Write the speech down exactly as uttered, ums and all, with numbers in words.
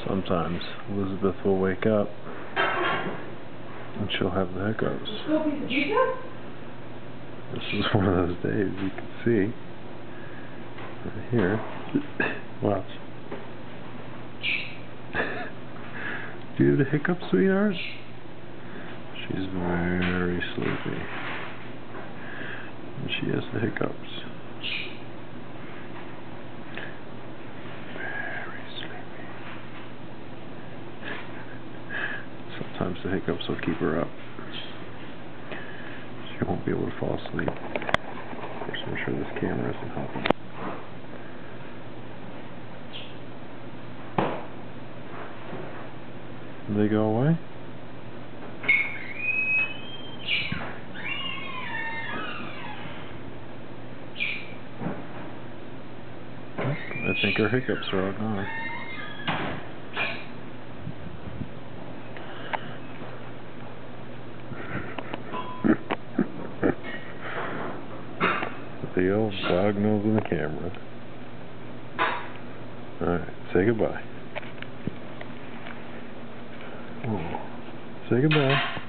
Sometimes Elizabeth will wake up and she'll have the hiccups. This is one of those days, you can see. Right here. Watch. Do you have the hiccups, sweetheart? She's very sleepy. And she has the hiccups. Sometimes the hiccups will keep her up. She won't be able to fall asleep. First, make sure this camera isn't hopping. Did they go away? I think her hiccups are all gone. The old dog nose in the camera. Alright, say goodbye. Oh, say goodbye.